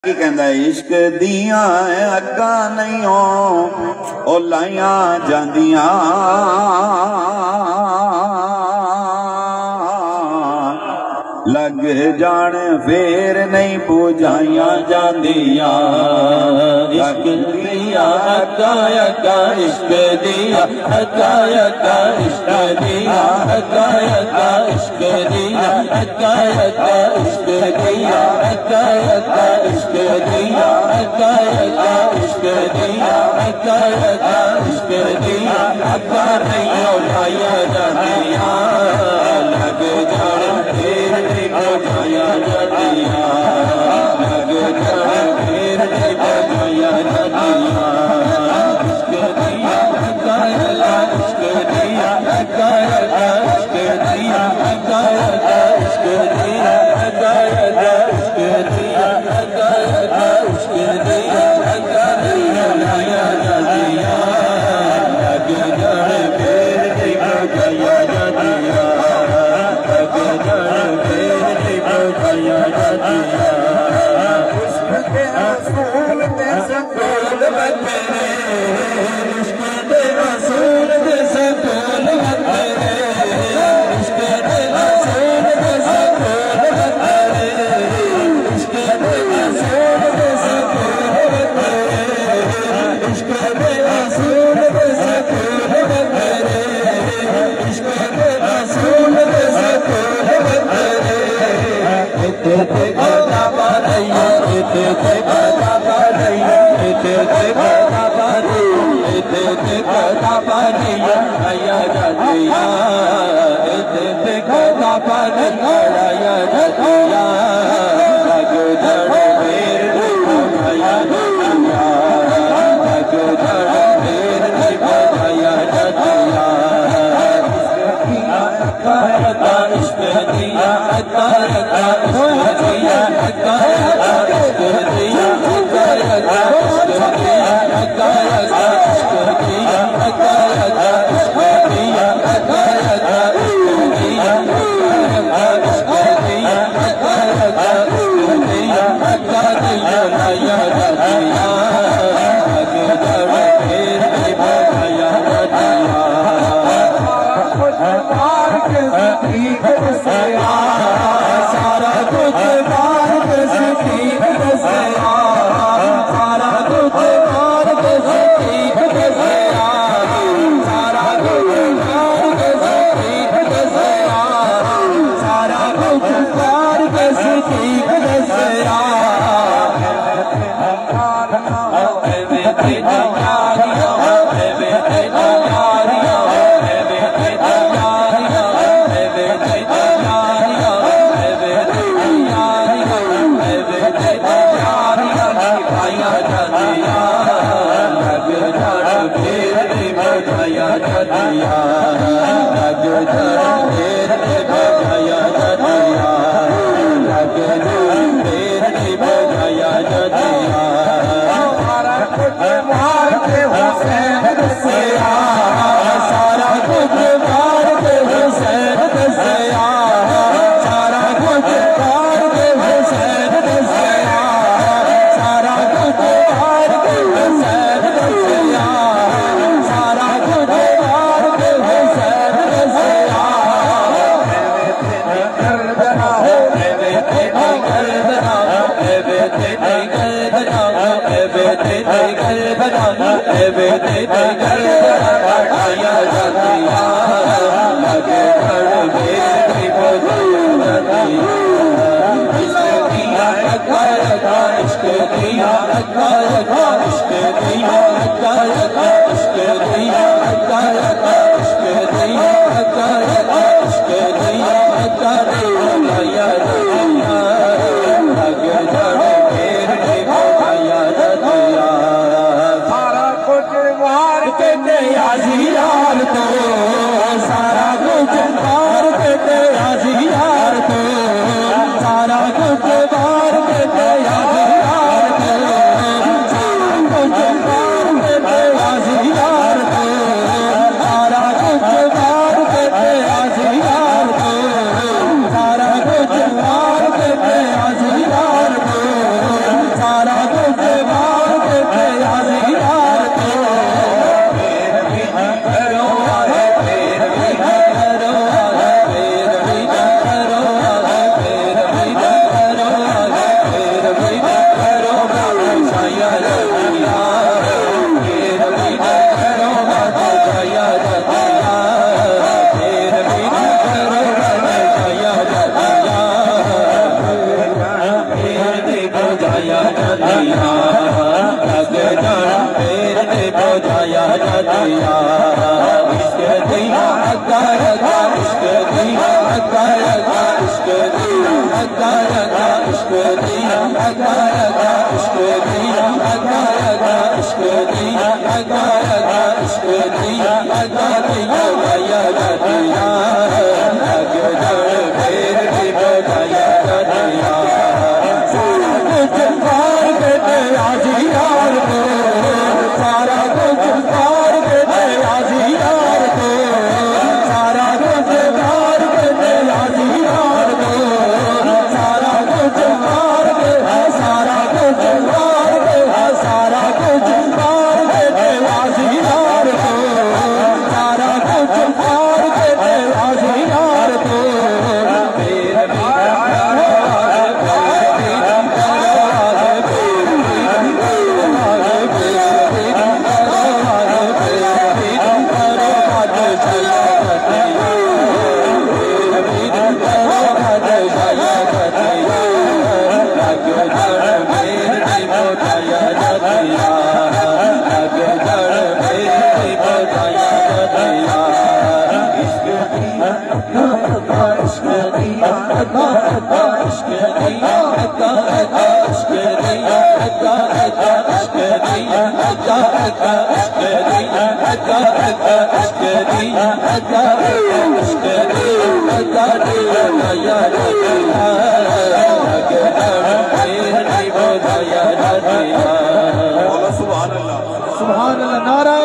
की कहंदा इश्क दिया अग्गा नहीं ओ लाइया जांदियां लग जान फिर नहीं बुझाइया जांदियां। इश्क दिया अग्गा अग्गा इश्क दिया अग्गा अग्गा इश्क दिया अग्गा अग्गा इश्क दिया अग्गा अग्गा इश्क दिया अग्गा अग्गा इश्क दिया अग्गा अग्गा इश्क दिया अग्गा अग्गा इश्क दिया अग्गा नहीं उठाया जातियां लग जान फिर नहीं बुझाया जातियां लग जान फिर नहीं बुझाया जातियां। इश्क दिया अग्गा अग्गा इश्क दिया अग्गा अग्गा इश्क दिया अग्गा अग्गा इश्क दिया अग्गा अग्गा इश्क दिया अग्गा अग्गा इश्क दिया अग्गा नहीं उठाया जातियां लग जान फिर नहीं बुझाया जातियां लग जान फिर नहीं बुझाया जातियां। इश्क के रसूल ते सकूल बतेरे इश्क के रसूल ते सकूल बतेरे इश्क के रसूल ते सकूल बतेरे इश्क के रसूल ते सकूल बतेरे इश्क के रसूल ते सकूल बतेरे इश्क के रसूल ते सकूल बतेरे। इते ते गदा बादैया इते ते गदा बादैया इते ते गदा बादैया इते ते गदा बादैया आया जातिया इते ते गदा बादैया आया जातिया लग जड़ फिर नहीं आया जातिया लग जड़ फिर नहीं आया जातिया। इश्क दिया अग्गा अग्गा इश्क दिया अग्गा अग्गा इश्क दिया अग्गा अग्गा इश्क दिया अग्गा अग्गा इश्क दिया अग्गा अग्गा इश्क दिया अग्गा अग्गा इश्क दिया अग्गा अग्गा इश्क दिया अग्गा अग्गा इश्क दिया अग्गा दिया लाया जातिया लग जड़ फिर नहीं बुझाया जातिया। मार के सटीक दसया सारा कुछ मार के सटीक दसया सारा कुछ मार के सटीक दसया सारा कुछ मार के सटीक दसया सारा कुछ मार के सटीक दसया। सारा दिया लग जान मेरे बुझाया दिया इश्क दिया अगा अगा इश्क दिया अगा अगा इश्क दिया अगा अगा इश्क दिया अगा अगा इश्क दिया अगा अगा इश्क दिया अगा अगा इश्क दिया अगा दिया या दिया लग जान मेरे बुझाया दिया सारा कुछ पार के आजी यार को सारा कुछ पार के आजी यार को सारा कुछ पार के आजी यार को सारा कुछ पार के सारा कुछ पार के सारा कुछ पार के आजी यार को सारा कुछ पार के आजी यार को सुभान अल्लाह नारा